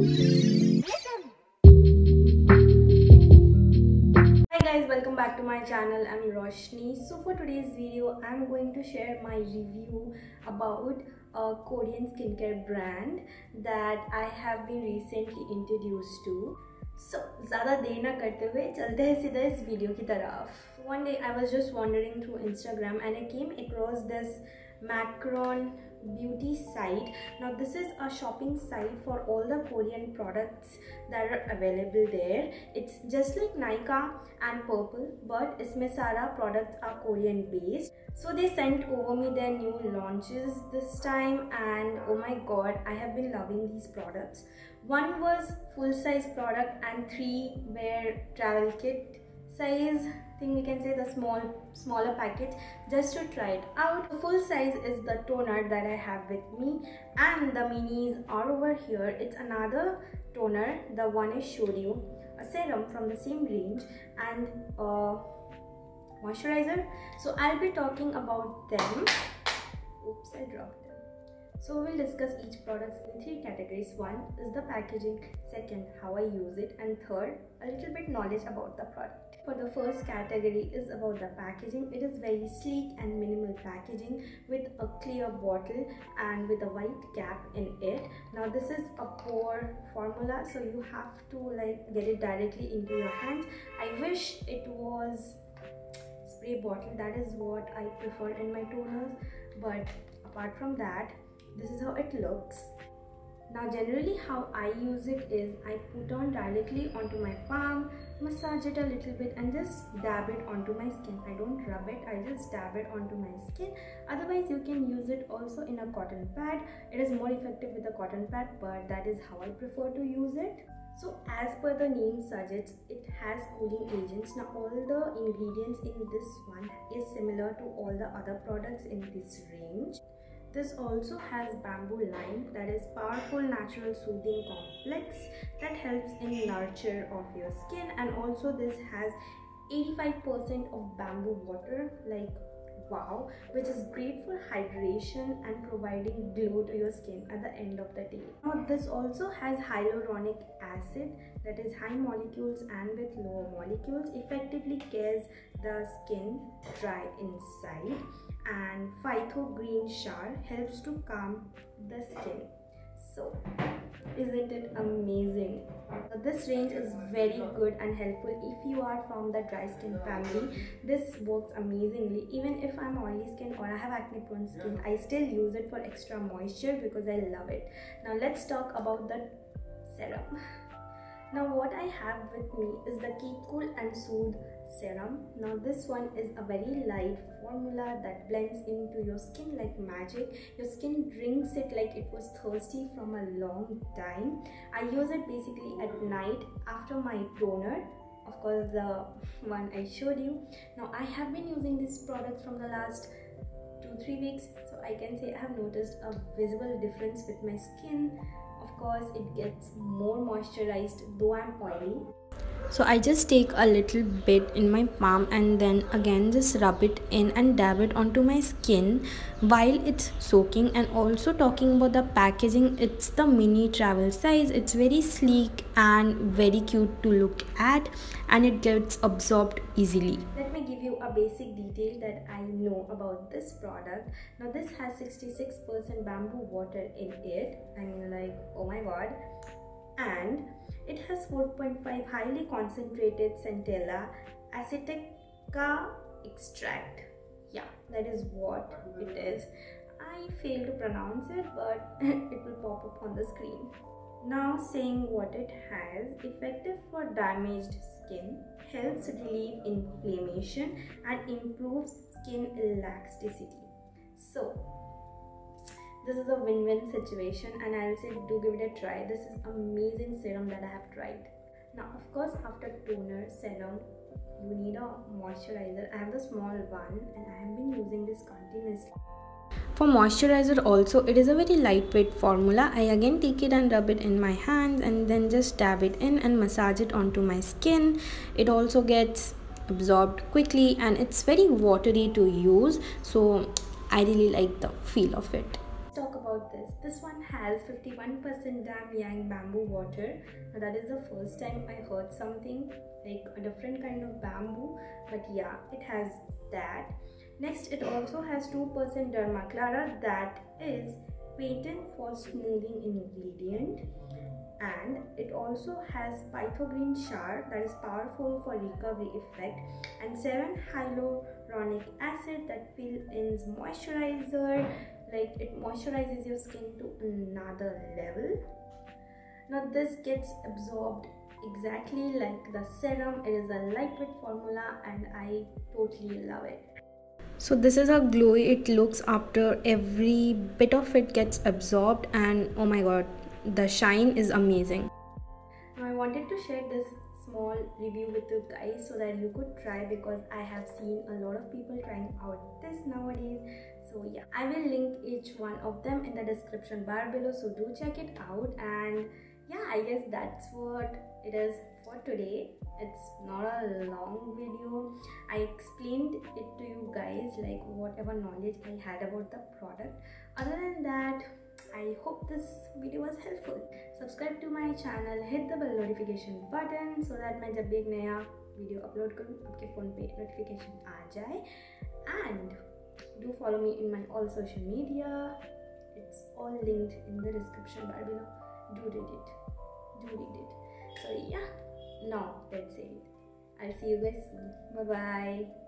Hi guys, welcome back to my channel. I'm Roshni. So for today's video, I'm going to share my review about a Korean skincare brand that I have been recently introduced to. So ज़्यादा देर ना करते हुए चलते हैं सीधा इस video की तरफ. One day I was just wandering through Instagram and I came across this Maccaron beauty site. Now this is a shopping site for all the Korean products that are available there. It's just like Nykaa and Purple, but isme sara products are Korean based. So they sent over me their new launches this time, and oh my god, I have been loving these products. One was full size product and 3 were travel kit size thing, we can say the smaller package, just to try it out. The full size is the toner that I have with me, and the minis are over here. It's another toner, the one I showed you, a serum from the same range, and a moisturizer. So I'll be talking about them. Oops, I dropped them. So we'll discuss each product in 3 categories. One is the packaging, second how I use it, and third a little bit knowledge about the product. For the first category is about the packaging. It is very sleek and minimal packaging with a clear bottle and with a white cap in it. Now this is a pour formula, so you have to like get it directly into your hands. I wish it was spray bottle. That is what I prefer in my toners, but apart from that, this is how it looks. Now generally how I use it is I put on directly onto my palm, massage it a little bit and just dab it onto my skin. I don't rub it, I just dab it onto my skin. Otherwise you can use it also in a cotton pad. It is more effective with a cotton pad, but that is how I prefer to use it. So as per the name suggests, it has cooling agents. Now all the ingredients in this one is similar to all the other products in this range. This also has bamboo lime, that is powerful natural soothing complex that helps in nurture of your skin, and also this has 85% of bamboo water, like wow, which is great for hydration and providing glow to your skin at the end of the day. Now this also has hyaluronic acid, that is high molecules and with lower molecules, effectively cares the skin dry inside, and phyto green char helps to calm the skin. So isn't it amazing? This range is very good and helpful if you are from the dry skin family. This works amazingly. Even if I'm oily skin or I have acne prone skin, I still use it for extra moisture because I love it. Now let's talk about the serum. Now what I have with me is the Keep Cool and Soothe serum. Now this one is a very light formula that blends into your skin like magic. Your skin drinks it like it was thirsty from a long time. I use it basically at night after my toner, of course the one I showed you. Now I have been using this product from the last 2-3 weeks, so I can say I have noticed a visible difference with my skin. Of course it gets more moisturized though I'm oily. So I just take a little bit in my palm and then again just rub it in and dab it onto my skin while it's soaking. And also talking about the packaging, it's the mini travel size. It's very sleek and very cute to look at, and it gets absorbed easily. Let me give you a basic detail that I know about this product. Now this has 66% bamboo water in it, and like oh my god, and it has 4.5 highly concentrated centella acetica extract. Yeah, that is what it is. I failed to pronounce it, but it will pop up on the screen. Now saying what it has: effective for damaged skin, helps relieve inflammation and improves skin elasticity. So this is a win-win situation, and I'll say do give it a try. This is amazing serum that I have tried. Now of course after toner, serum, you need a moisturizer. I have the small one and I have been using this continuously. For moisturizer also, it is a very lightweight formula. I again take it and rub it in my hands and then just dab it in and massage it onto my skin. It also gets absorbed quickly and it's very watery to use, so I really like the feel of it. Let's talk about about this. This one has 51% Dam Yang bamboo water. Now that is the first time I heard something like a different kind of bamboo, but yeah, it has that. Next, it also has 2% Dermaclara, that is patent for smoothing ingredient, and it also has pythogreen char, that is powerful for recovery effect, and 7 hyaluronic acid that fill-ins moisturizer, like it moisturizes your skin to another level. Now this gets absorbed exactly like the serum. It is a lightweight formula and I totally love it. So this is how glowy it looks after every bit of it gets absorbed, and oh my god, the shine is amazing. Now I wanted to share this small review with you guys so that you could try, because I have seen a lot of people trying out this nowadays. So yeah, I will link each one of them in the description bar below, so do check it out. And yeah, I guess that's what it is for today. It's not a long video. I explained it to you guys, like whatever knowledge I had about the product. Other than that, I hope this video was helpful. Subscribe to my channel, hit the bell notification button so that मैं जब भी एक नया video upload करूँ आपके phone पे notification आ जाए. And do follow me in my all social media. It's all linked in the description bar below. Do read it. So yeah, now that's it. I'll see you guys soon. Bye bye.